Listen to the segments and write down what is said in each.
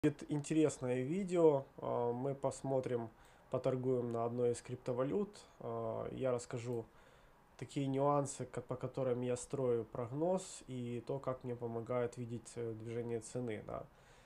Будет интересное видео. Мы посмотрим, поторгуем на одной из криптовалют. Я расскажу такие нюансы, по которым я строю прогноз и то, как мне помогает видеть движение цены. Да.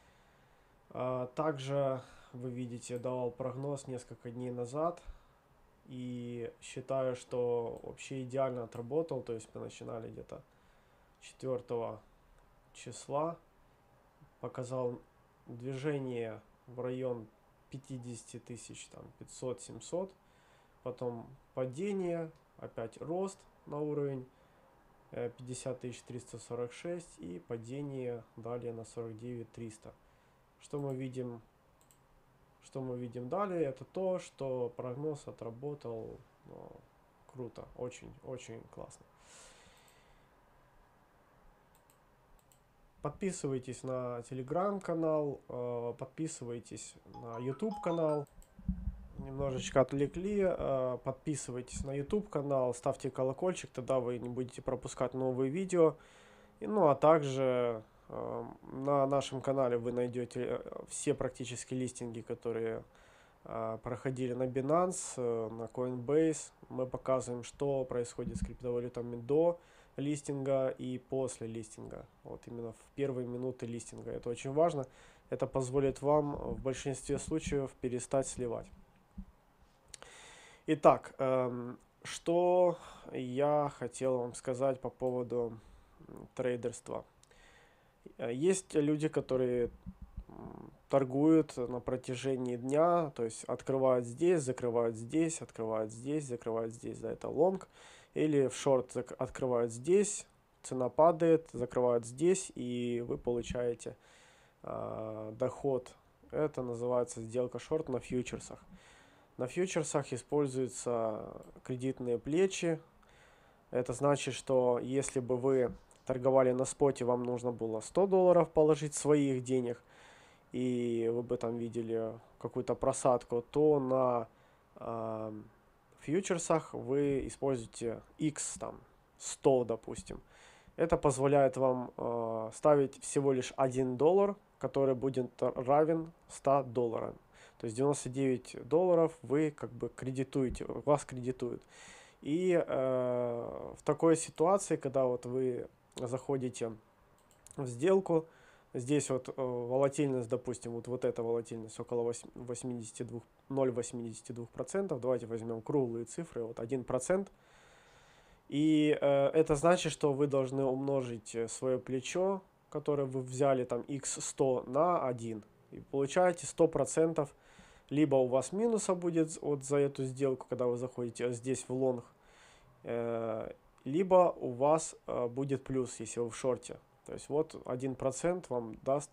Также вы видите, я давал прогноз несколько дней назад и считаю, что вообще идеально отработал. То есть мы начинали где-то 4 числа, показал движение в район 50 тысяч, там 500-700, потом падение, опять рост на уровень 50 346 и падение далее на 49 300. Что мы видим? Что мы видим далее? Это то, что прогноз отработал круто, очень классно. Подписывайтесь на телеграм-канал, подписывайтесь на YouTube канал. Немножечко отвлекли. Подписывайтесь на YouTube канал, ставьте колокольчик, тогда вы не будете пропускать новые видео. Ну а также на нашем канале вы найдете все практически листинги, которые проходили на Binance, на Coinbase. Мы показываем, что происходит с криптовалютами до листинга и после листинга. Вот именно в первые минуты листинга. Это очень важно. Это позволит вам в большинстве случаев перестать сливать. Итак, что я хотел вам сказать по поводу трейдерства. Есть люди, которые торгуют на протяжении дня, то есть открывают здесь, закрывают здесь, открывают здесь, закрывают здесь, да, это лонг, или в шорт открывают здесь, цена падает, закрывают здесь, и вы получаете доход. Это называется сделка шорт на фьючерсах. На фьючерсах используются кредитные плечи. Это значит, что если бы вы торговали на споте, вам нужно было $100 положить своих денег, и вы бы там видели какую-то просадку, то на фьючерсах вы используете X, там, 100, допустим. Это позволяет вам ставить всего лишь $1, который будет равен $100. То есть $99 вы как бы кредитуете, вас кредитуют. И в такой ситуации, когда вот вы заходите в сделку, здесь вот волатильность, допустим, вот эта волатильность около 0,82%. Давайте возьмем круглые цифры, вот 1%. И это значит, что вы должны умножить свое плечо, которое вы взяли там x100 на 1. И получаете 100%. Либо у вас минуса будет вот за эту сделку, когда вы заходите здесь в лонг, либо у вас будет плюс, если вы в шорте. То есть вот 1% вам даст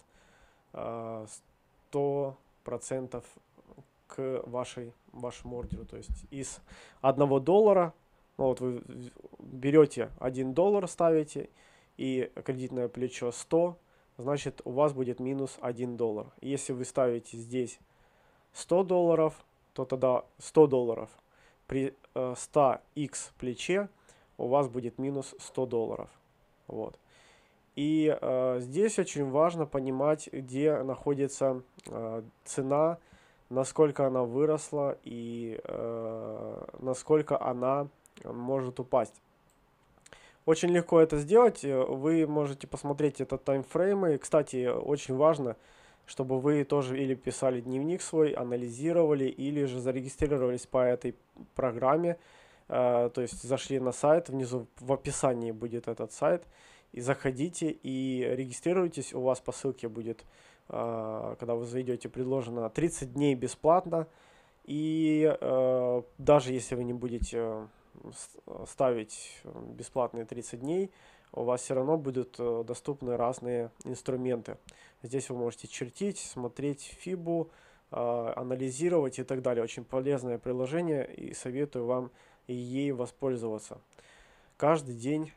100% к вашему ордеру. То есть из $1, ну вот вы берете $1, ставите, и кредитное плечо 100, значит у вас будет минус $1. Если вы ставите здесь $100, то тогда $100 при 100x плече у вас будет минус $100. Вот. И здесь очень важно понимать, где находится цена, насколько она выросла и насколько она может упасть. Очень легко это сделать. Вы можете посмотреть этот таймфреймы. Кстати, очень важно, чтобы вы тоже или писали дневник свой, анализировали, или же зарегистрировались по этой программе. То есть зашли на сайт, внизу в описании будет этот сайт. И заходите и регистрируйтесь. У вас по ссылке будет, когда вы зайдете, предложено 30 дней бесплатно. И даже если вы не будете ставить бесплатные 30 дней, у вас все равно будут доступны разные инструменты. Здесь вы можете чертить, смотреть фибу, анализировать и так далее. Очень полезное приложение, и советую вам ей воспользоваться. Каждый день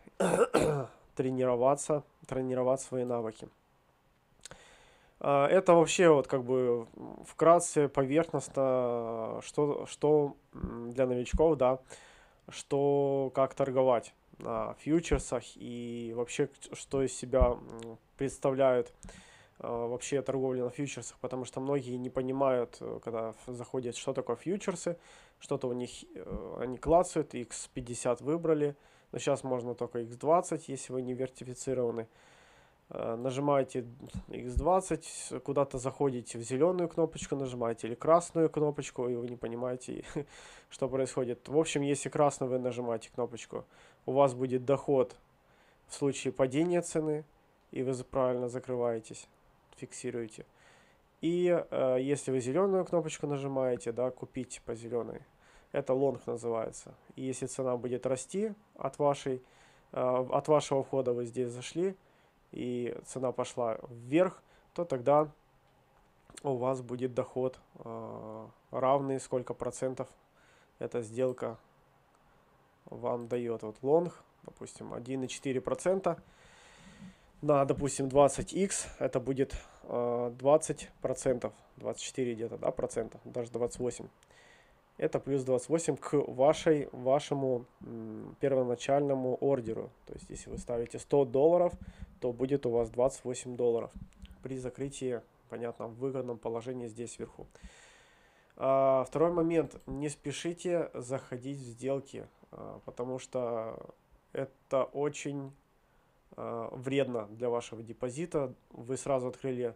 тренировать свои навыки. Это вообще вот как бы вкратце, поверхностно, что для новичков, да, что как торговать на фьючерсах и вообще что из себя представляют вообще торговли на фьючерсах, потому что многие не понимают, когда заходят, что такое фьючерсы, что-то у них, они клацают, X50 выбрали, но сейчас можно только X20, если вы не вертифицированы. Нажимаете X20, куда-то заходите в зеленую кнопочку, нажимаете или красную кнопочку, и вы не понимаете, что происходит. В общем, если красную вы нажимаете кнопочку, у вас будет доход в случае падения цены, и вы правильно закрываетесь, фиксируете. И если вы зеленую кнопочку нажимаете, да, купить по зеленой, это лонг называется. И если цена будет расти от вашего входа, вы здесь зашли, и цена пошла вверх, то тогда у вас будет доход равный, сколько процентов эта сделка вам дает. Вот лонг, допустим, 1,4% на, допустим, 20x, это будет 20%, 24 где-то, да, процентов, даже 28. Это плюс 28 к вашему первоначальному ордеру. То есть, если вы ставите $100, то будет у вас $28 при закрытии, понятно, в выгодном положении здесь вверху. Второй момент. Не спешите заходить в сделки, потому что это очень вредно для вашего депозита. Вы сразу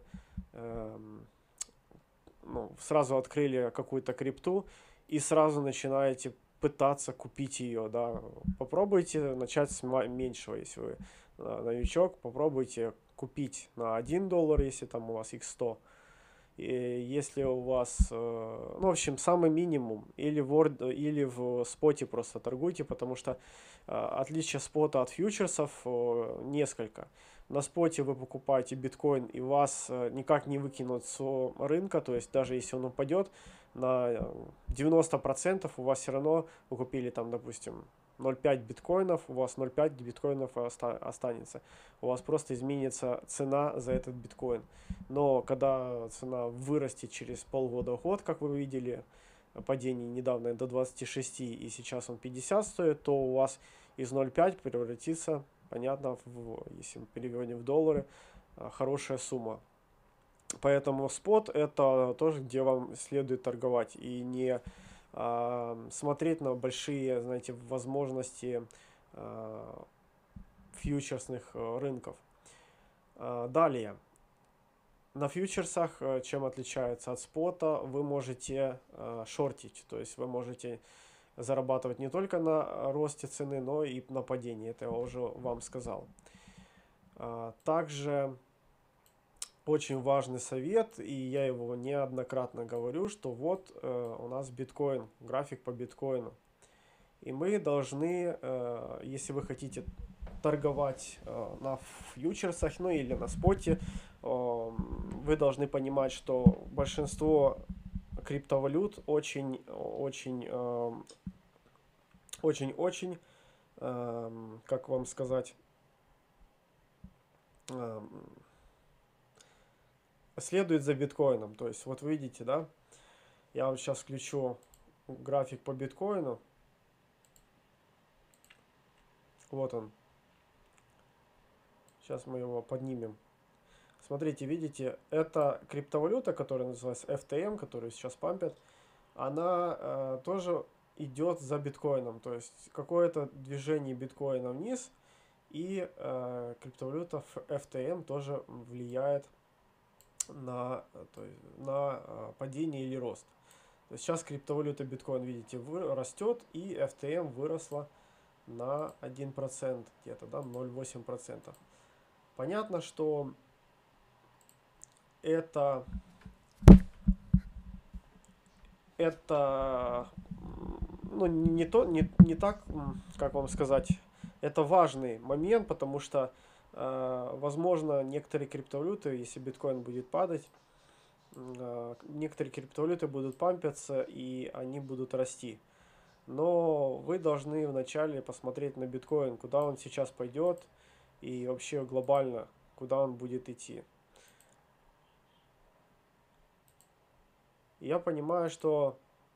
открыли какую-то крипту и сразу начинаете пытаться купить ее, да. Попробуйте начать с меньшего, если вы новичок, попробуйте купить на $1, если там у вас X100. И если у вас, ну, в общем, самый минимум, или в споте просто торгуйте, потому что отличие спота от фьючерсов несколько. На споте вы покупаете биткоин, и вас никак не выкинут с рынка, то есть даже если он упадет на 90%, у вас все равно, вы купили там, допустим, 0,5 биткоинов, у вас 0,5 биткоинов останется. У вас просто изменится цена за этот биткоин. Но когда цена вырастет через полгода-год, как вы видели, падение недавно до 26, и сейчас он 50 стоит, то у вас из 0,5 превратится, понятно, если мы переводим в доллары, хорошая сумма. Поэтому спот это тоже, где вам следует торговать, и не смотреть на большие, знаете, возможности фьючерсных рынков. Далее. На фьючерсах, чем отличается от спота, вы можете шортить, то есть вы можете зарабатывать не только на росте цены, но и на падении, это я уже вам сказал. Также очень важный совет, и я его неоднократно говорю, что вот у нас биткоин, график по биткоину. И мы должны, если вы хотите торговать на фьючерсах, ну или на споте, вы должны понимать, что большинство криптовалют очень, как вам сказать, следует за биткоином. То есть, вот видите, да, я вот сейчас включу график по биткоину. Вот он. Сейчас мы его поднимем. Смотрите, видите, это криптовалюта, которая называется FTM, которую сейчас пампят, она тоже идет за биткоином. То есть какое-то движение биткоина вниз, и криптовалюта FTM тоже влияет на падение или рост. То есть сейчас криптовалюта биткоин, видите, растет, и FTM выросла на 1%, где-то, да, 0,8%. Понятно, что это ну, не так, как вам сказать, это важный момент, потому что, возможно, некоторые криптовалюты, если биткоин будет падать, некоторые криптовалюты будут пампиться, и они будут расти. Но вы должны вначале посмотреть на биткоин, куда он сейчас пойдет, и вообще глобально, куда он будет идти. Я понимаю, что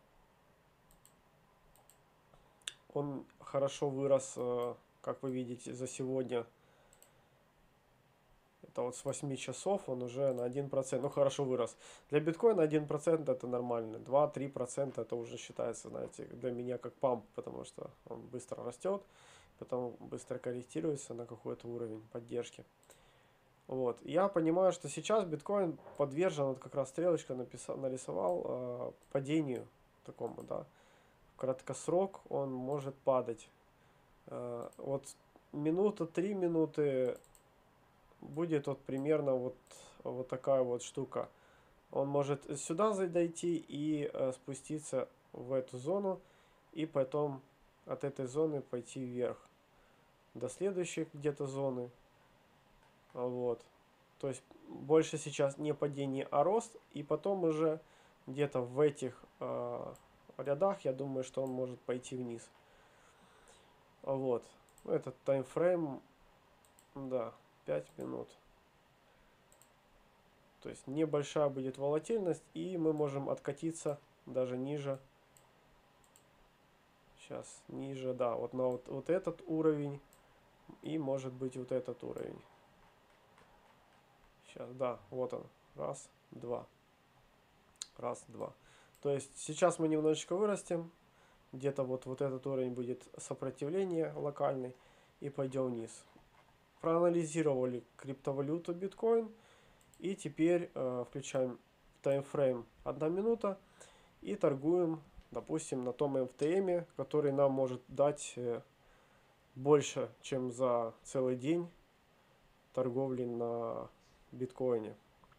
он хорошо вырос, как вы видите, за сегодня. Это вот с 8 часов он уже на 1%, ну хорошо вырос. Для биткоина 1% это нормально, 2-3% это уже считается, знаете, для меня как памп, потому что он быстро растет, потом быстро корректируется на какой-то уровень поддержки. Вот. Я понимаю, что сейчас биткоин подвержен, вот как раз стрелочка нарисовал, падению такому, да. В краткосрок он может падать. Вот минута, 3 минуты будет вот примерно вот такая вот штука. Он может сюда дойти и спуститься в эту зону, и потом от этой зоны пойти вверх до следующей где-то зоны. Вот. То есть больше сейчас не падение, а рост. И потом уже где-то в этих рядах, я думаю, что он может пойти вниз. Вот. Этот таймфрейм, да, 5 минут. То есть небольшая будет волатильность, и мы можем откатиться даже ниже. Сейчас ниже, да, вот на вот этот уровень, и может быть вот этот уровень. Сейчас, да, вот он. Раз, два. Раз, два. То есть сейчас мы немножечко вырастем. Где-то вот этот уровень будет сопротивление локальный. И пойдем вниз. Проанализировали криптовалюту биткоин. И теперь включаем таймфрейм 1 минута. И торгуем, допустим, на том МТМ, который нам может дать больше, чем за целый день торговли на биткоине.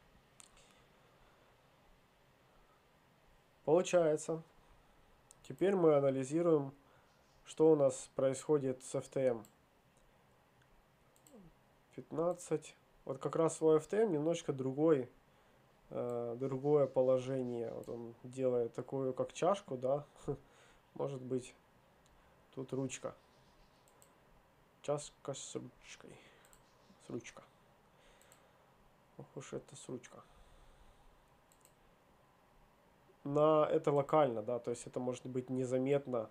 Получается, теперь мы анализируем, что у нас происходит с FTM. 15. Вот как раз у FTM немножко другое положение. Вот он делает такую, как чашку, да. Может быть, тут ручка. Чашка с ручкой. С ручка. Ох уж это с ручка. Это локально, да, то есть это может быть незаметно.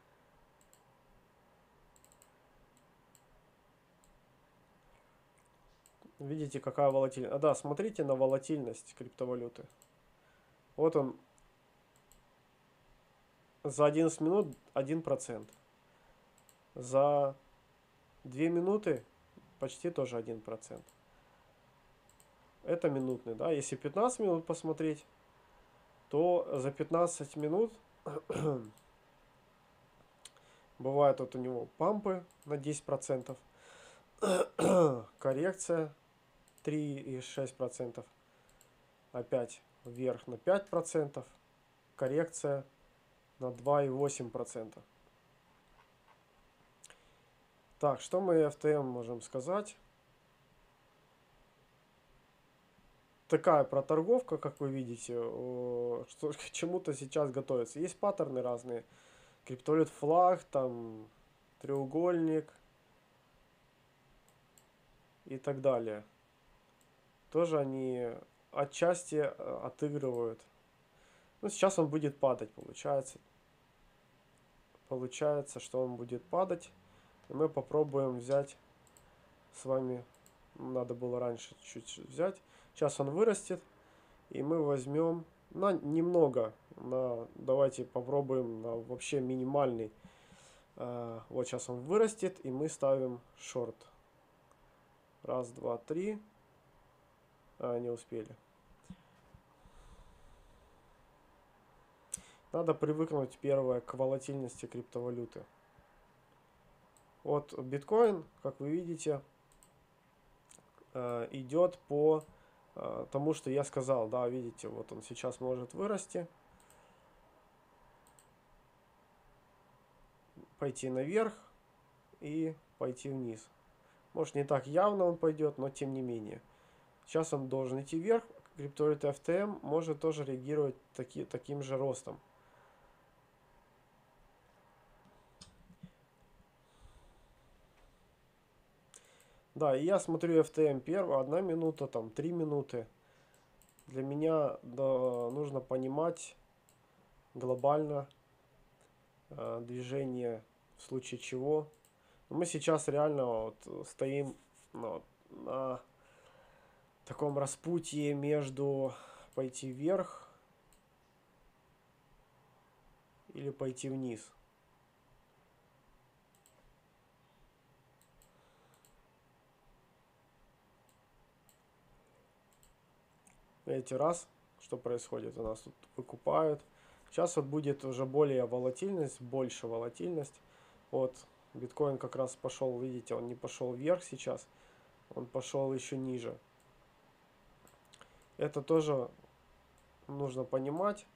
Видите, какая волатильность. Да, смотрите на волатильность криптовалюты. Вот он за 11 минут 1%. За 2 минуты почти тоже 1%. Это минутный, да. Если 15 минут посмотреть, то за 15 минут бывает вот у него пампы на 10%, коррекция 3,6%, опять вверх на 5%, коррекция на 2,8%. Так, что мы FTM можем сказать? Такая проторговка, как вы видите, что к чему-то сейчас готовится. Есть паттерны разные. Криптовалют флаг, там треугольник и так далее. Тоже они отчасти отыгрывают. Ну, сейчас он будет падать, получается. Получается, что он будет падать. И мы попробуем взять с вами. Надо было раньше чуть взять. Сейчас он вырастет. И мы возьмем немного. Давайте попробуем на вообще минимальный. Вот сейчас он вырастет. И мы ставим шорт. Раз, два, три. Не успели. Надо привыкнуть первое к волатильности криптовалюты. Вот биткоин, как вы видите, идет по тому, что я сказал. Да, видите, вот он сейчас может вырасти, пойти наверх и пойти вниз. Может, не так явно он пойдет, но тем не менее. Сейчас он должен идти вверх. Криптовалюта FTM может тоже реагировать таким же ростом. Да, и я смотрю FTM первую, 1 минута, там 3 минуты. Для меня нужно понимать глобально движение, в случае чего. Мы сейчас реально вот стоим на таком распутье между пойти вверх или пойти вниз. Видите, раз, что происходит, у нас тут выкупают. Сейчас вот будет уже более волатильность, больше волатильность. Вот, биткоин как раз пошел, видите, он не пошел вверх сейчас, он пошел еще ниже. Это тоже нужно понимать,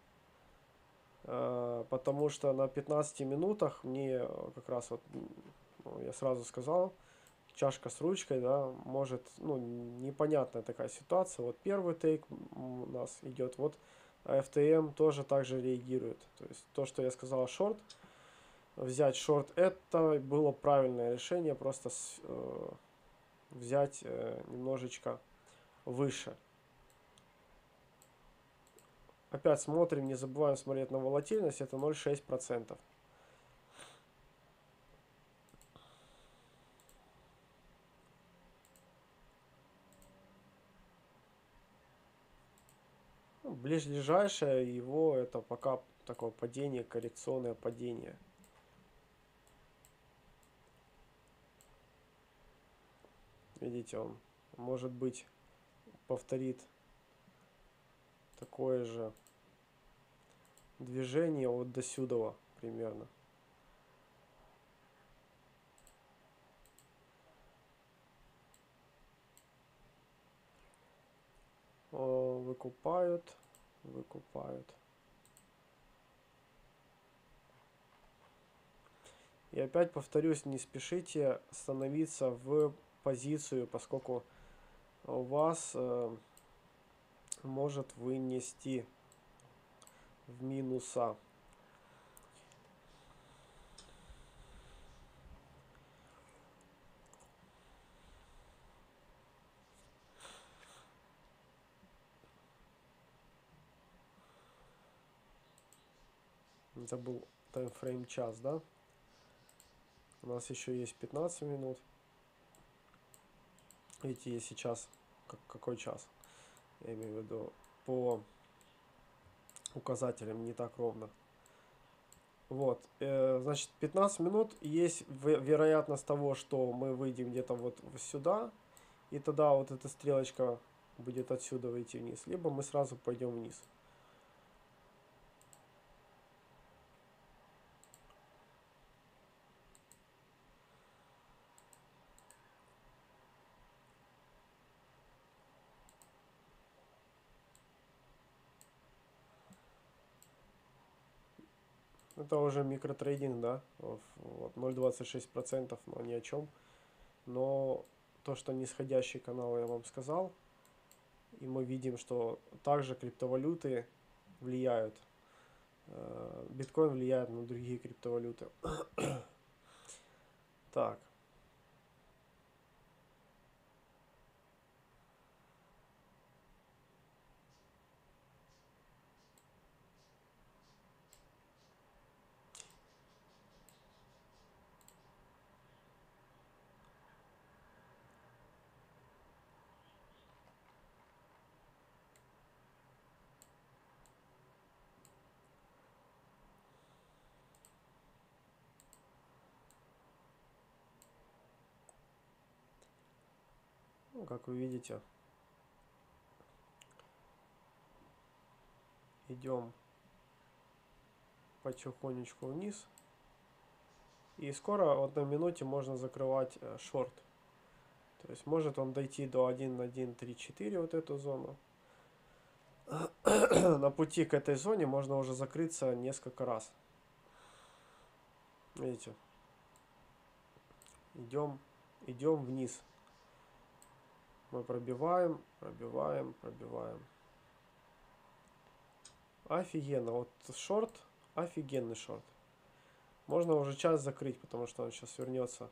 потому что на 15 минутах мне как раз вот, ну, я сразу сказал, чашка с ручкой, да, может, ну, непонятная такая ситуация. Вот первый тейк у нас идет, вот FTM тоже также реагирует. То есть то, что я сказал, шорт, взять шорт, это было правильное решение, просто взять немножечко выше. Опять смотрим, не забываем смотреть на волатильность, это 0,6%. Ну, ближайшее его это пока такое падение, коррекционное падение. Видите, он может быть повторит такое же движение вот до сюда примерно. Выкупают, выкупают. И опять повторюсь, не спешите становиться в позицию, поскольку у вас может вынести в минуса. Это был таймфрейм час, да? У нас еще есть 15 минут. Видите, есть сейчас какой час? Я имею в виду по указателям не так ровно. Вот, значит, 15 минут есть вероятность того, что мы выйдем где-то вот сюда, и тогда вот эта стрелочка будет отсюда выйти вниз, либо мы сразу пойдем вниз. Это уже микротрейдинг, да, вот 0,26%, но ни о чем. Но то, что нисходящий канал я вам сказал, и мы видим, что также криптовалюты влияют. Биткоин влияет на другие криптовалюты. Так. Ну, как вы видите, идем потихонечку вниз. И скоро, вот на минуте, можно закрывать шорт. То есть может он дойти до 1.134, вот эту зону. На пути к этой зоне можно уже закрыться несколько раз. Видите? Идем вниз. Мы пробиваем, пробиваем, пробиваем. Офигенно. Вот шорт, офигенный шорт. Можно уже час закрыть, потому что он сейчас вернется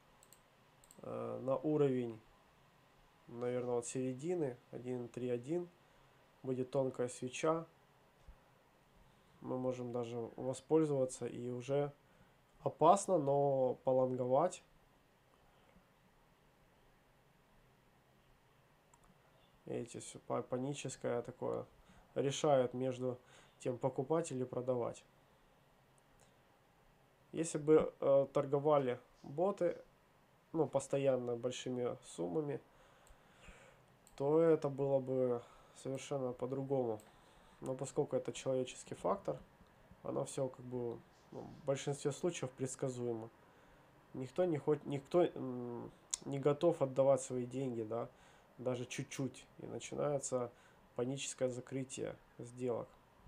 на уровень, наверное, от середины 1.3.1. Будет тонкая свеча. Мы можем даже воспользоваться и уже опасно, но полонговать. Видите, все паническое такое. Решает между тем, покупать или продавать. Если бы торговали боты, ну, постоянно большими суммами, то это было бы совершенно по-другому. Но поскольку это человеческий фактор, оно все как бы в большинстве случаев предсказуемо. Никто не готов отдавать свои деньги, да, даже чуть-чуть. И начинается паническое закрытие сделок.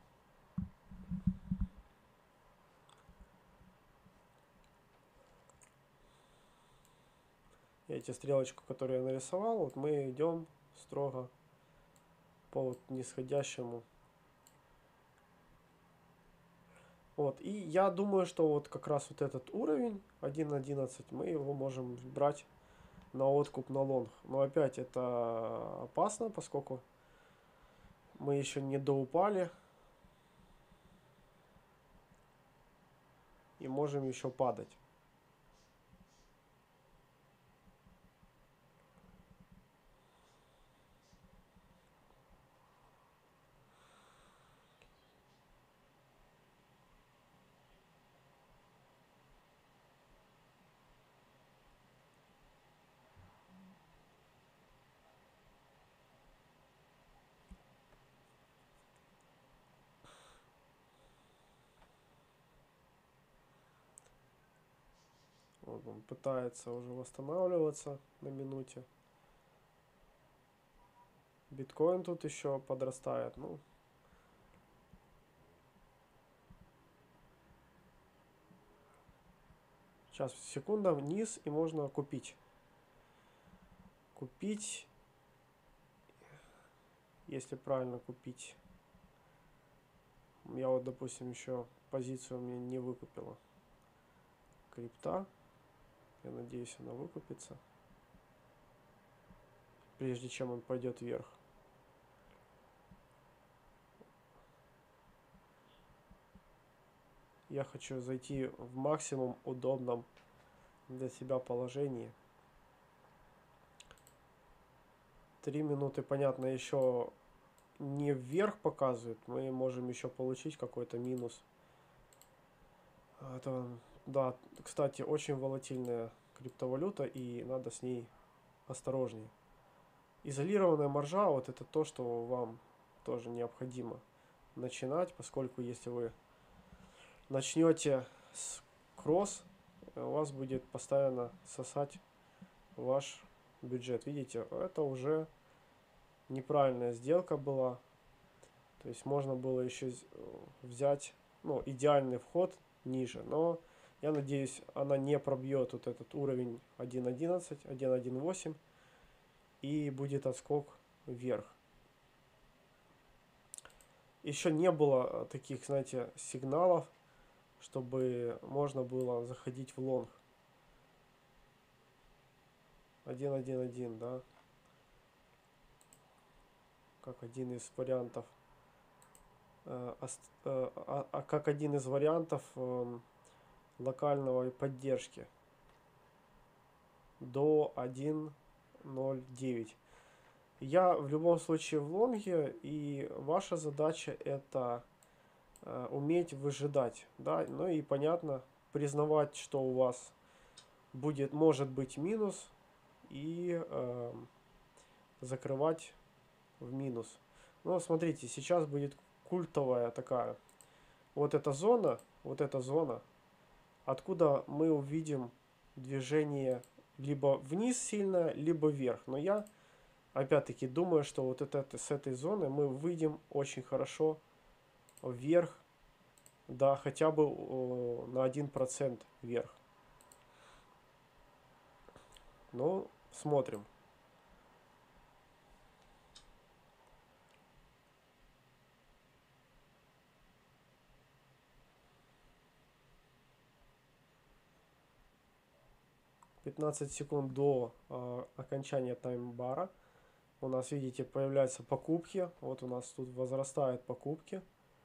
Эти стрелочку, которую я нарисовал, вот мы идем строго по вот нисходящему. Вот, и я думаю, что вот как раз вот этот уровень 1.11 мы его можем брать на откуп на лонг. Но опять это опасно, поскольку мы еще не доупали и можем еще падать. Вот он пытается уже восстанавливаться на минуте. Биткоин тут еще подрастает. Ну, сейчас секунда вниз и можно купить. Купить, если правильно купить. Я вот, допустим, еще позицию мне не выкупила. Крипта. Я надеюсь, она выкупится. Прежде чем он пойдет вверх. Я хочу зайти в максимум удобном для себя положении. 3 минуты, понятно, еще не вверх показывает. Мы можем еще получить какой-то минус. Это, да, кстати, очень волатильная криптовалюта, и надо с ней осторожнее. Изолированная маржа, вот это то, что вам тоже необходимо начинать, поскольку если вы начнете с кросс, у вас будет постоянно сосать ваш бюджет. Видите, это уже неправильная сделка была. То есть можно было еще взять, ну, идеальный вход ниже, но я надеюсь, она не пробьет вот этот уровень 1.11, 1.1.8 и будет отскок вверх. Еще не было таких, знаете, сигналов, чтобы можно было заходить в лонг. 1.1.1, да, как один из вариантов, как один из вариантов локальной поддержки до 1.09. Я в любом случае в лонге, и ваша задача это уметь выжидать, да, ну и понятно, признавать, что у вас может быть минус, и закрывать в минус. Но смотрите, сейчас будет культовая такая вот эта зона, откуда мы увидим движение либо вниз сильно, либо вверх. Но я опять-таки думаю, что вот с этой зоны мы выйдем очень хорошо вверх, да, хотя бы на 1% вверх. Ну, смотрим. «15 секунд до окончания таймбара». У нас, видите, появляются покупки. Вот у нас тут возрастают покупки.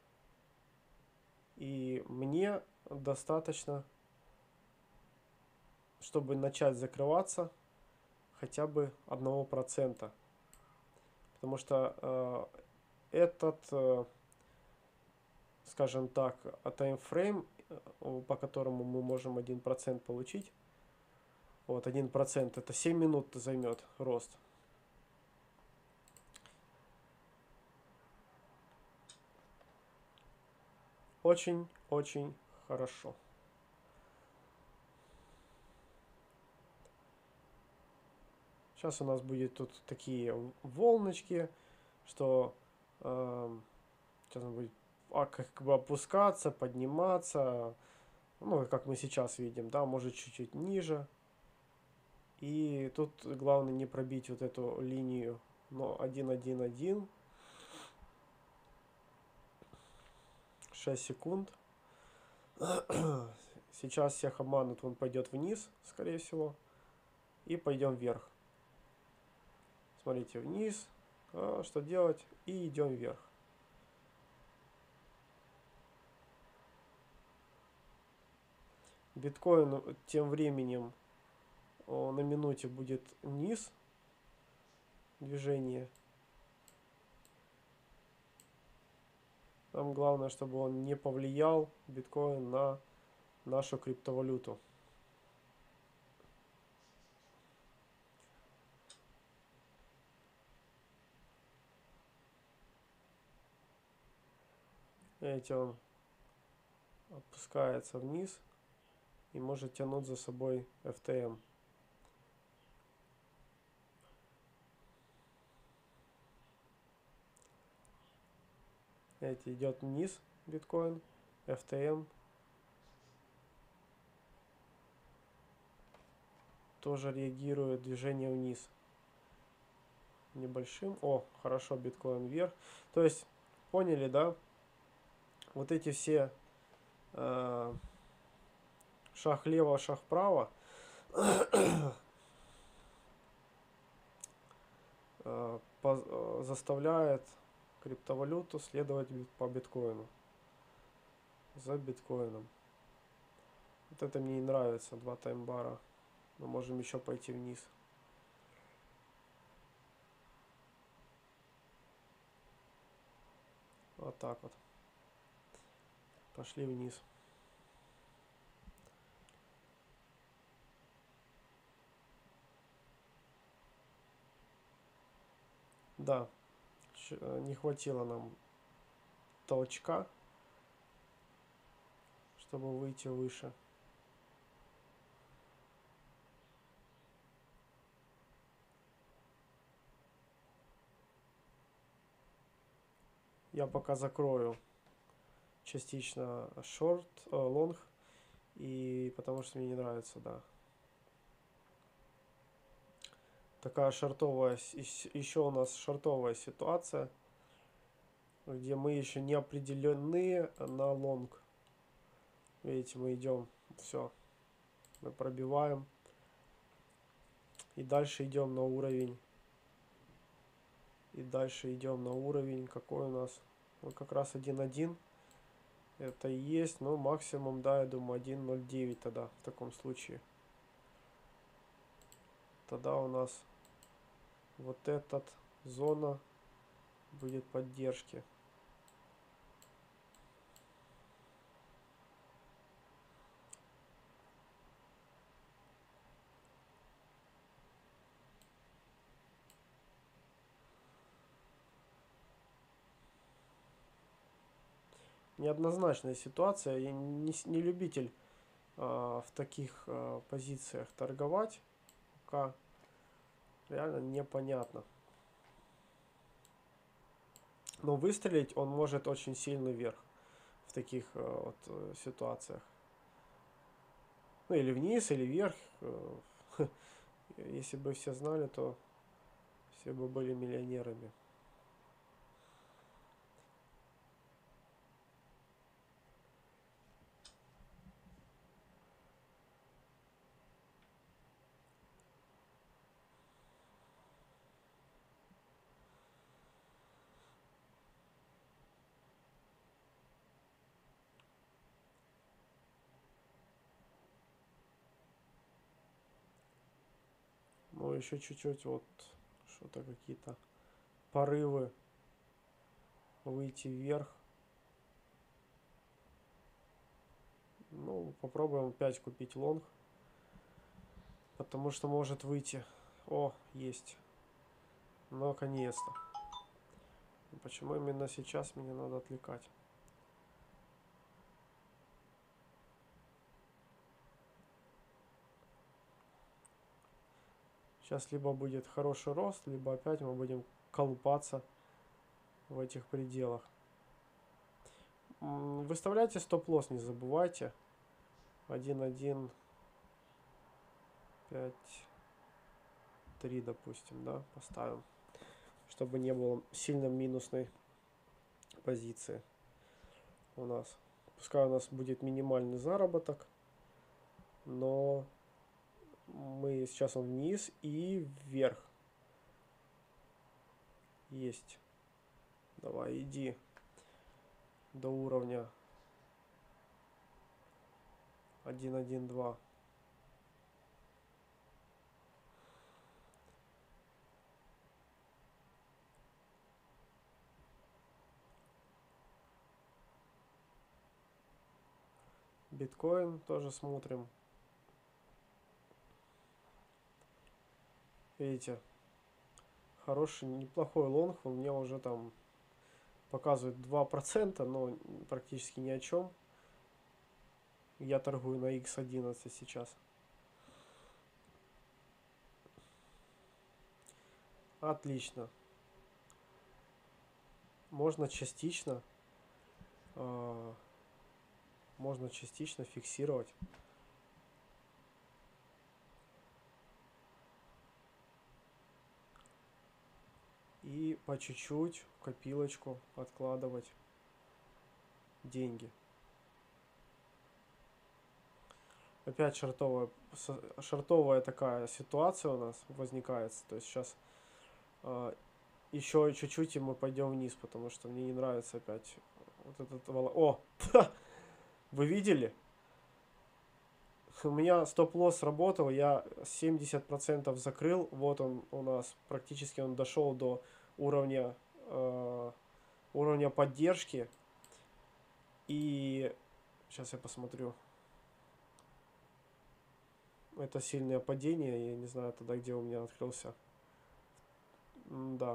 И мне достаточно, чтобы начать закрываться, хотя бы 1%. Потому что этот, скажем так, таймфрейм, по которому мы можем 1% получить, вот 1% это 7 минут займет рост. Очень-очень хорошо. Сейчас у нас будет тут такие волночки, что сейчас он будет как бы опускаться, подниматься, ну, как мы сейчас видим, да, может чуть-чуть ниже. И тут главное не пробить вот эту линию, но 1.1.1, 6 секунд. Сейчас всех обманут, он пойдет вниз, скорее всего, и пойдем вверх. Смотрите, вниз, что делать, и идем вверх. Биткоин тем временем на минуте будет низ движения. Нам главное, чтобы он не повлиял, биткоин, на нашу криптовалюту. Видите, он опускается вниз и может тянуть за собой FTM. Видите, идет вниз биткоин, FTM тоже реагирует движение вниз небольшим. О, хорошо, биткоин вверх. То есть, поняли, да? Вот эти все шаг лево, шаг вправо заставляет криптовалюту следовать по биткоину, за биткоином. Вот это мне и нравится, два таймбара. Мы можем еще пойти вниз. Вот так вот. Пошли вниз. Да, не хватило нам толчка, чтобы выйти выше. Я пока закрою частично шорт, лонг, и потому что мне не нравится, да. Такая шортовая, еще у нас шортовая ситуация, где мы еще не определены на лонг. Видите, мы идем, все, мы пробиваем. И дальше идем на уровень. И дальше идем на уровень, какой у нас? Вот как раз 1.1. Это и есть, но максимум, да, я думаю, 1.09 тогда, в таком случае. Тогда у нас вот эта зона будет поддержки. Неоднозначная ситуация. Я не любитель в таких позициях торговать. Пока реально непонятно. Но выстрелить он может очень сильно вверх в таких вот ситуациях. Ну или вниз, или вверх. Если бы все знали, то все бы были миллионерами. Ну, еще чуть-чуть вот что-то какие-то порывы выйти вверх. Ну, попробуем опять купить лонг. Потому что может выйти. О, есть. Наконец-то. Почему именно сейчас меня надо отвлекать? Сейчас либо будет хороший рост, либо опять мы будем колупаться в этих пределах. Выставляйте стоп-лосс, не забывайте. 1.1, 5, 3, допустим, да, поставим. Чтобы не было сильно минусной позиции у нас. Пускай у нас будет минимальный заработок, но мы сейчас он вниз и вверх. Есть. Давай, иди до уровня 1.1.2. Биткоин тоже смотрим. Видите, хороший, неплохой лонг. У меня уже там показывает 2%, но практически ни о чем. Я торгую на X11 сейчас. Отлично. Можно частично фиксировать. И по чуть-чуть в копилочку откладывать деньги. Опять шортовая такая ситуация у нас возникает. То есть сейчас еще чуть-чуть и мы пойдем вниз, потому что мне не нравится опять вот этот О! Вы видели? У меня стоп-лосс работал, я 70% закрыл. Вот он у нас, практически он дошел до уровня поддержки. И сейчас я посмотрю. Это сильное падение, я не знаю тогда, где у меня открылся. Да.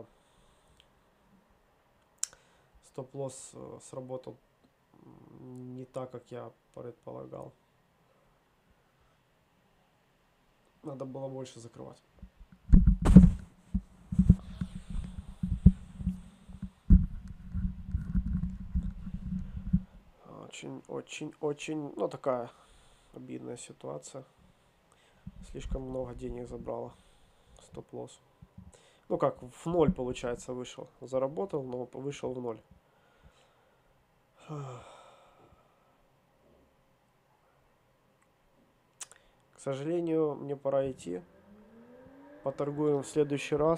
Стоп-лосс сработал не так, как я предполагал. Надо было больше закрывать. Очень, ну такая обидная ситуация. Слишком много денег забрала. Стоп-лосс. Ну как, в ноль получается вышел. Заработал, но вышел в ноль. К сожалению, мне пора идти. Поторгуем в следующий раз.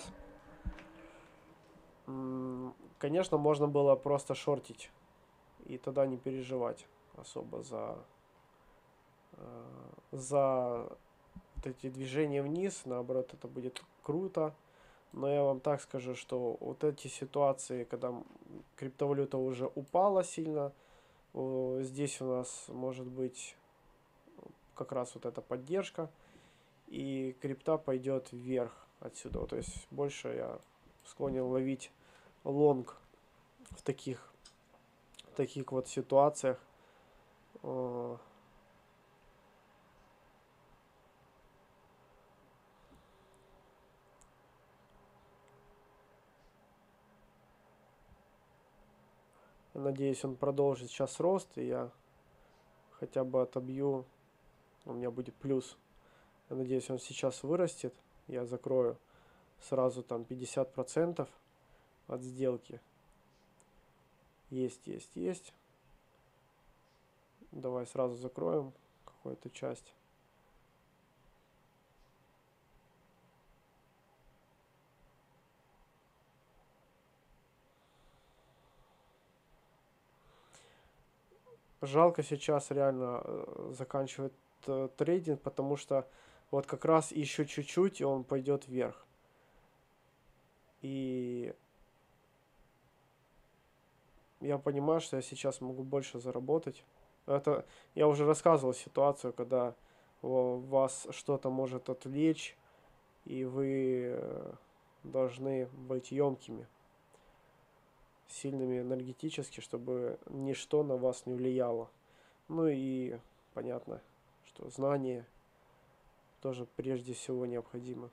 Конечно, можно было просто шортить. И тогда не переживать особо за вот эти движения вниз. Наоборот, это будет круто. Но я вам так скажу, что вот эти ситуации, когда криптовалюта уже упала сильно, здесь у нас может быть как раз вот эта поддержка, и крипта пойдет вверх отсюда. То есть больше я склонен ловить лонг в таких вот ситуациях. Надеюсь, он продолжит сейчас рост, и я хотя бы отобью, у меня будет плюс. Я надеюсь, он сейчас вырастет, я закрою сразу там 50% от сделки. Есть. Давай сразу закроем какую-то часть. Жалко сейчас реально заканчивать трейдинг, потому что вот как раз еще чуть-чуть, и он пойдет вверх. И я понимаю, что я сейчас могу больше заработать. Это я уже рассказывал ситуацию, когда вас что-то может отвлечь, и вы должны быть емкими, сильными энергетически, чтобы ничто на вас не влияло. Ну и понятно, что знание тоже прежде всего необходимо.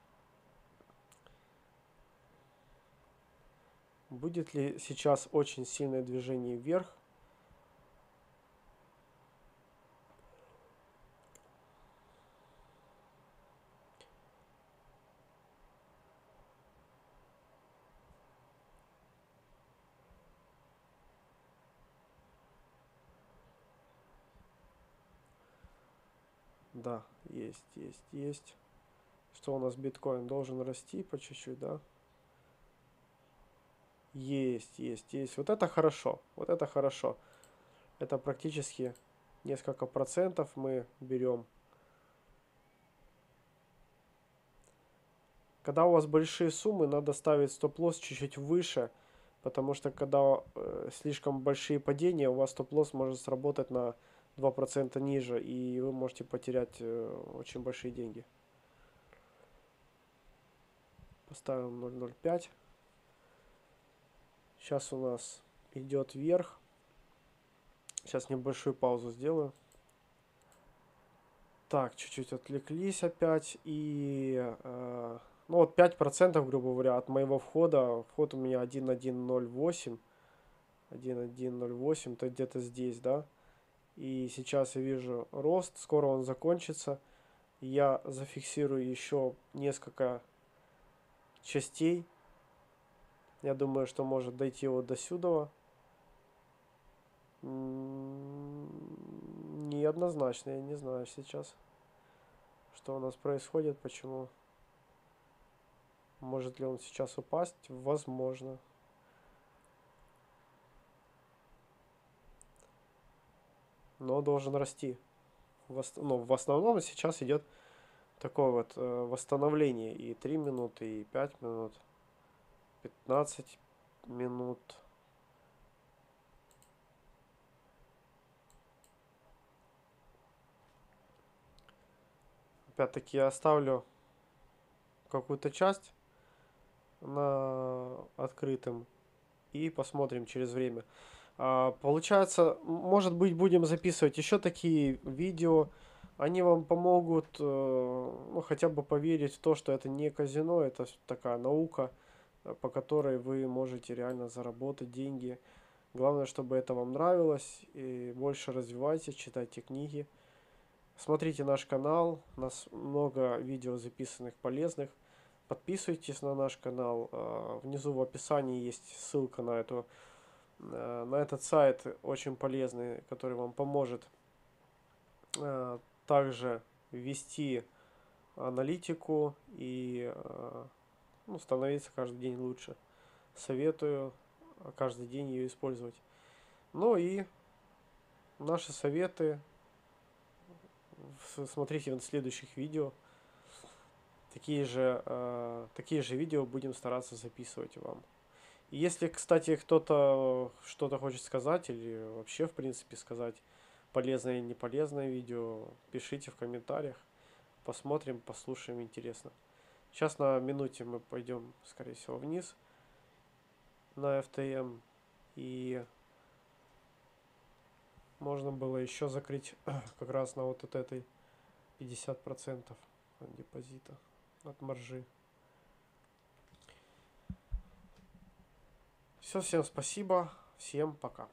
Будет ли сейчас очень сильное движение вверх? Да, есть. Что у нас биткоин должен расти по чуть-чуть, да? Есть. Вот это хорошо. Вот это хорошо. Это практически несколько процентов мы берем. Когда у вас большие суммы, надо ставить стоп-лосс чуть-чуть выше, потому что когда слишком большие падения, у вас стоп-лосс может сработать на 2% ниже, и вы можете потерять очень большие деньги. Поставим 0.05. Сейчас у нас идет вверх. Сейчас небольшую паузу сделаю. Так, чуть-чуть отвлеклись опять. И ну вот 5%, грубо говоря, от моего входа. Вход у меня 1.108. 1.108, то где-то здесь, да. И сейчас я вижу рост. Скоро он закончится. Я зафиксирую еще несколько частей. Я думаю, что может дойти вот до сюда. Неоднозначно, я не знаю сейчас, что у нас происходит, почему. Может ли он сейчас упасть? Возможно. Но должен расти. Ну, в основном сейчас идет такое вот восстановление. И 3 минуты, и 5 минут, 15 минут. Опять-таки я оставлю какую-то часть на открытым и посмотрим через время. Получается, может быть, будем записывать еще такие видео. Они вам помогут, ну, хотя бы поверить в то, что это не казино, это такая наука, по которой вы можете реально заработать деньги. Главное, чтобы это вам нравилось, и больше развивайтесь, читайте книги. Смотрите наш канал, у нас много видео записанных полезных. Подписывайтесь на наш канал. Внизу в описании есть ссылка на этот сайт, очень полезный, который вам поможет также ввести аналитику и ну, становиться каждый день лучше. Советую каждый день ее использовать. Ну и наши советы смотрите в следующих видео. Такие же видео будем стараться записывать вам. Если, кстати, кто-то что-то хочет сказать или вообще, в принципе, сказать полезное или неполезное видео, пишите в комментариях. Посмотрим, послушаем, интересно. Сейчас на минуте мы пойдем, скорее всего, вниз на FTM. И можно было еще закрыть как раз на вот этой 50% от депозита, от маржи. Все, всем спасибо, всем пока.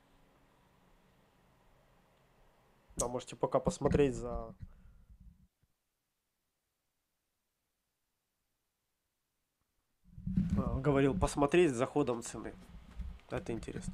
Да, можете пока посмотреть за... говорил, посмотреть за ходом цены. Это интересно.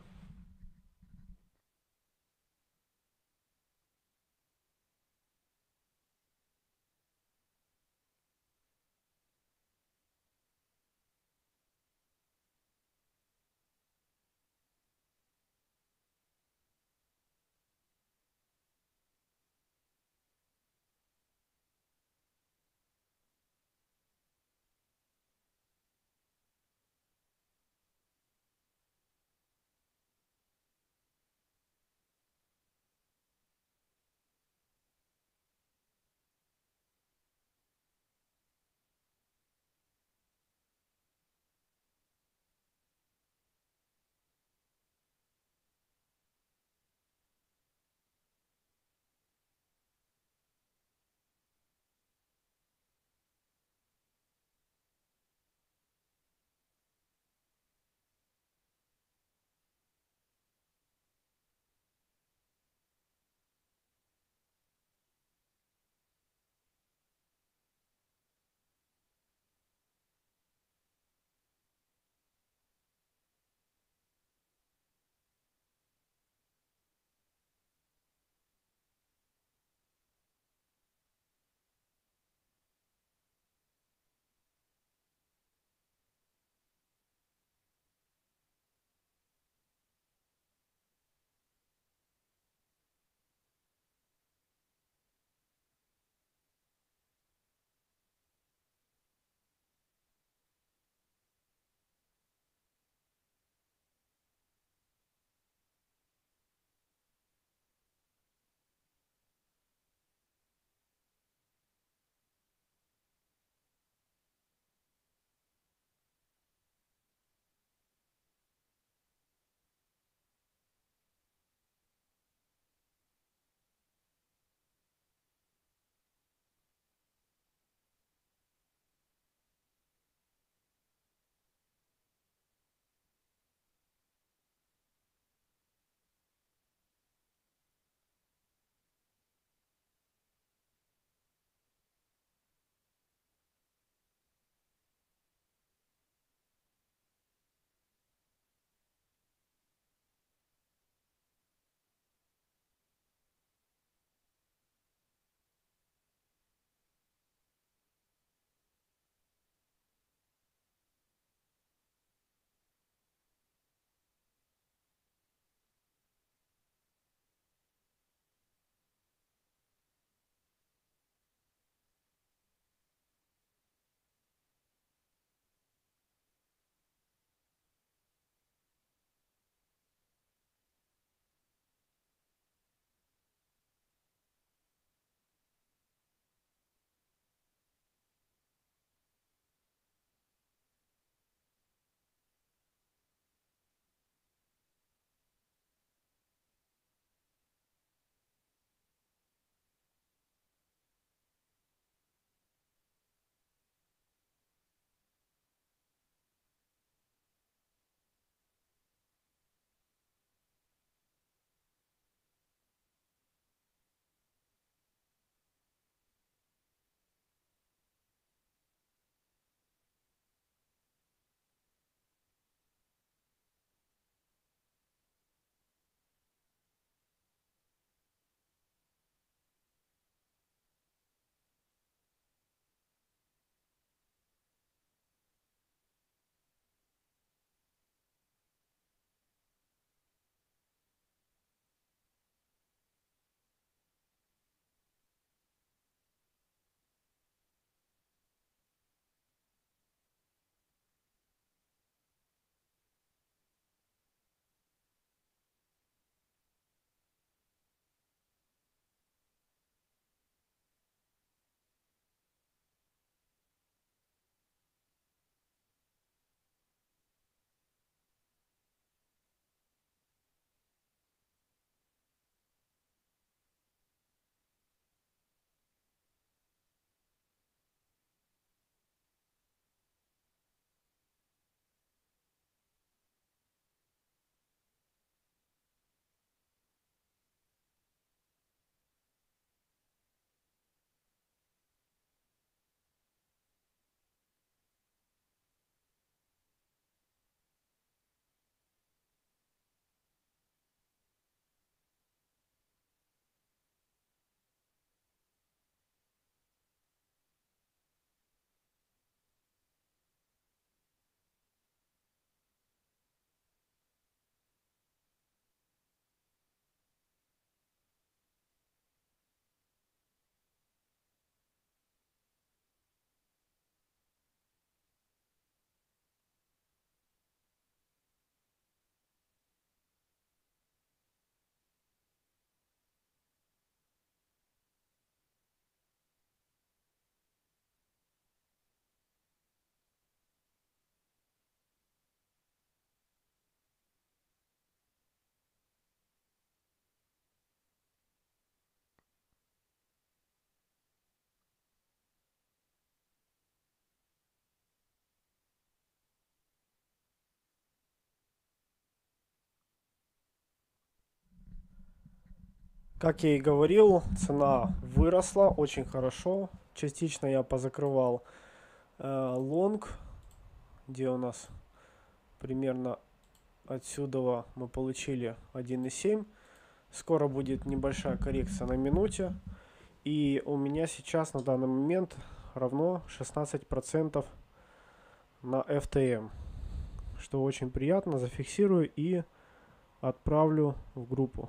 Как я и говорил, цена выросла очень хорошо. Частично я позакрывал лонг, где у нас примерно отсюда мы получили 1,7. Скоро будет небольшая коррекция на минуте. И у меня сейчас на данный момент равно 16% на FTM. Что очень приятно. Зафиксирую и отправлю в группу.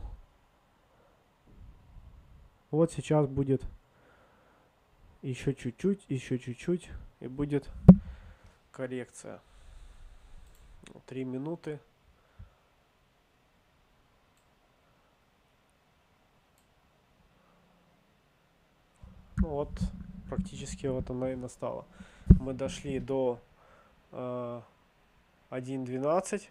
Вот сейчас будет еще чуть-чуть, и будет коррекция. 3 минуты. Ну вот, практически вот она и настала. Мы дошли до 1.12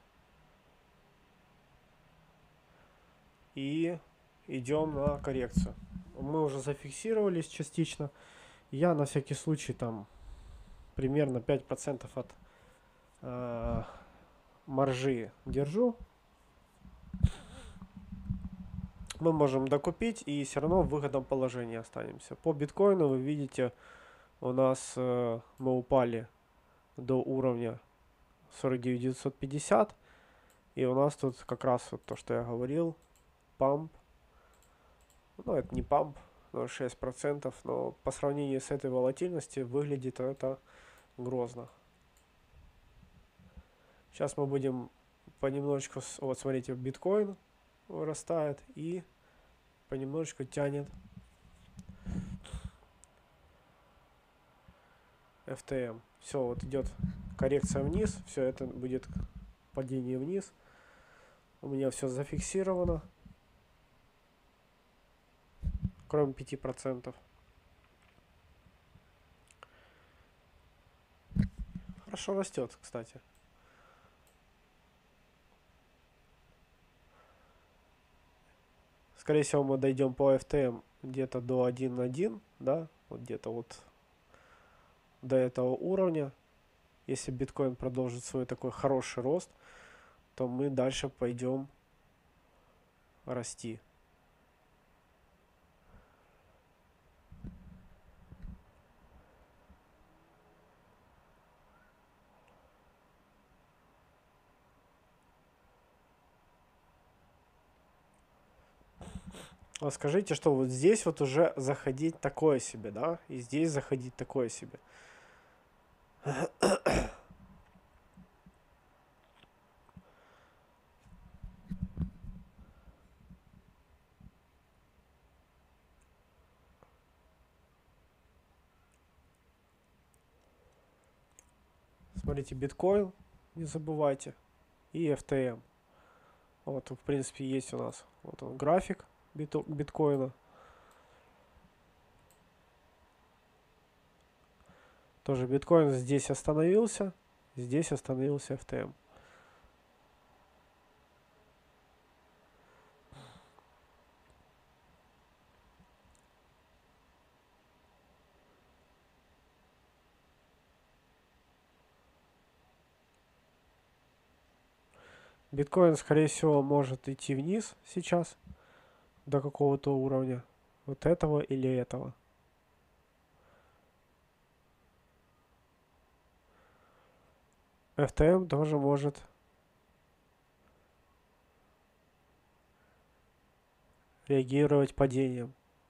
и идем на коррекцию. Мы уже зафиксировались частично. Я на всякий случай там примерно 5% от маржи держу. Мы можем докупить и все равно в выгодном положении останемся. По биткоину вы видите, у нас мы упали до уровня 49 950. И у нас тут как раз вот то, что я говорил, памп. Ну, это не памп, но 6%, но по сравнению с этой волатильностью выглядит это грозно. Сейчас мы будем понемножечку, вот смотрите, биткоин вырастает и понемножечку тянет FTM. Все, вот идет коррекция вниз, все это будет падение вниз. У меня все зафиксировано, кроме 5%. Хорошо растет, кстати. Скорее всего, мы дойдем по FTM где-то до 1.1, да, вот где-то вот до этого уровня. Если биткоин продолжит свой такой хороший рост, то мы дальше пойдем расти. А скажите, что вот здесь вот уже заходить такое себе, да? И здесь заходить такое себе. Смотрите, биткоин, не забывайте, и FTM. Вот, в принципе, есть у нас вот он график биткоина. Тоже биткоин здесь остановился FTM. Биткоин, скорее всего, может идти вниз сейчас до какого-то уровня. Вот этого или этого. FTM тоже может реагировать падением.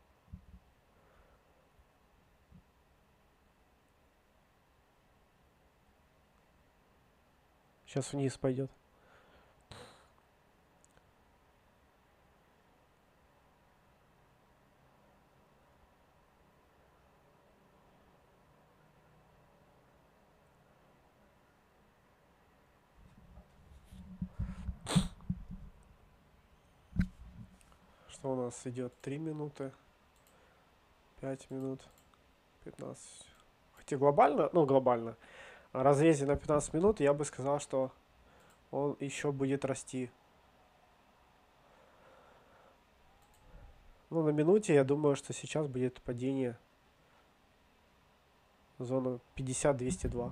Сейчас вниз пойдет. Что у нас идет? 3 минуты, 5 минут, 15. Хотя глобально, ну глобально, в разрезе на 15 минут я бы сказал, что он еще будет расти. Ну, на минуте я думаю, что сейчас будет падение зона 50-202.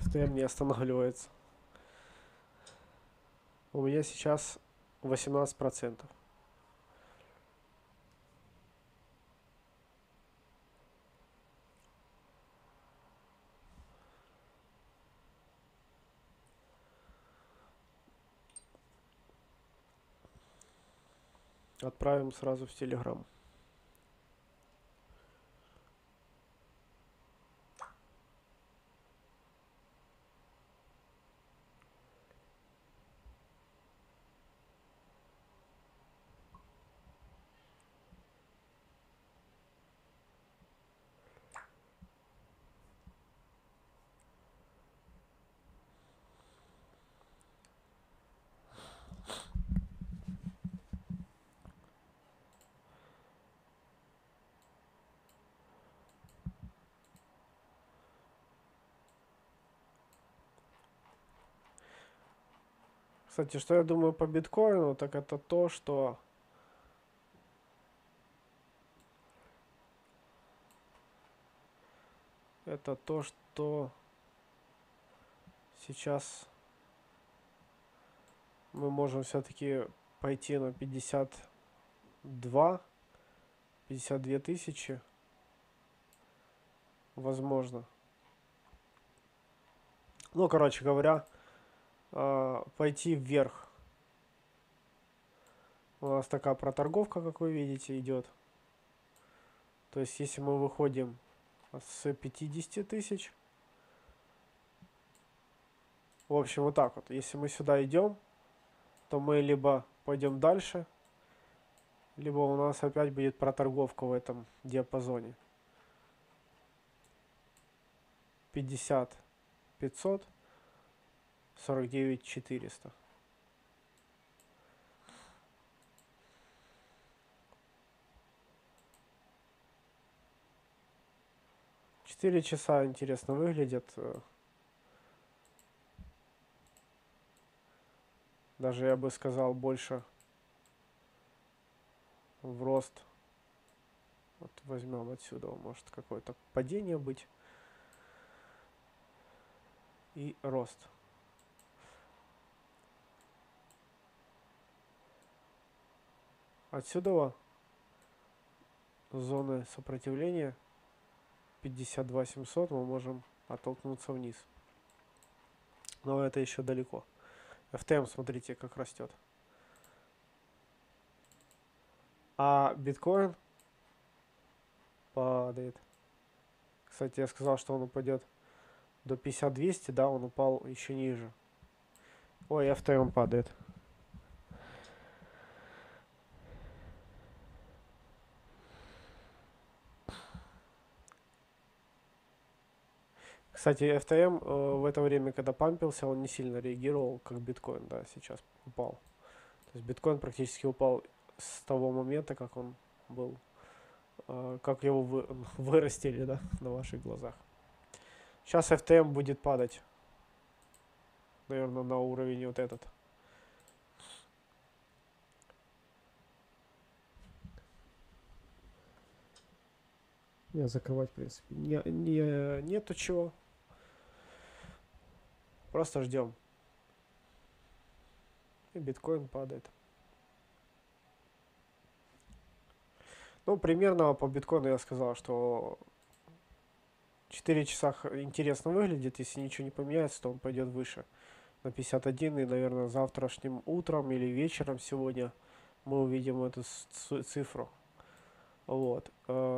FTM не останавливается. У меня сейчас 18%. Отправим сразу в Telegram. Кстати, что я думаю по биткоину, так это то, что сейчас мы можем все-таки пойти на 52 тысячи, возможно. Ну, короче говоря, пойти вверх. У нас такая проторговка, как вы видите, идет. То есть, если мы выходим с 50 тысяч, в общем, вот так вот. Если мы сюда идем, то мы либо пойдем дальше, либо у нас опять будет проторговка в этом диапазоне. 50 500, 49 400. Четыре часа интересно выглядят. Даже я бы сказал больше в рост. Вот возьмем отсюда, может какое-то падение быть. И рост. Отсюда зоны сопротивления 52 700 мы можем оттолкнуться вниз. Но это еще далеко. FTM, смотрите, как растет. А биткоин падает. Кстати, я сказал, что он упадет до 50-200, да, он упал еще ниже. Ой, FTM падает. Кстати, FTM в это время, когда пампился, он не сильно реагировал, как биткоин, да, сейчас упал. То есть биткоин практически упал с того момента, как он был, как его вырастили, да, на ваших глазах. Сейчас FTM будет падать, наверное, на уровень вот этот. Не, закрывать, в принципе, нету чего. Просто ждем. И биткоин падает. Ну, примерно по биткоину я сказал, что 4 часа интересно выглядит. Если ничего не поменяется, то он пойдет выше на 51. И, наверное, завтрашним утром или вечером сегодня мы увидим эту цифру. Вот.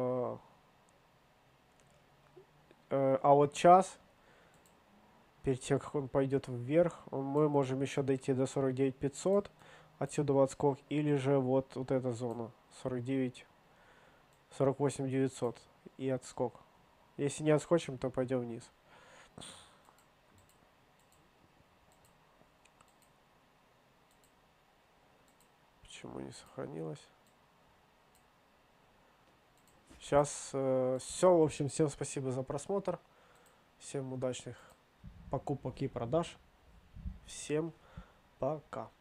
А вот час, перед тем, как он пойдет вверх, мы можем еще дойти до 49 500, отсюда в отскок, или же вот эта зона, 48 900 и отскок. Если не отскочим, то пойдем вниз. Почему не сохранилось? Сейчас все. В общем, всем спасибо за просмотр. Всем удачных покупок и продаж. Всем пока.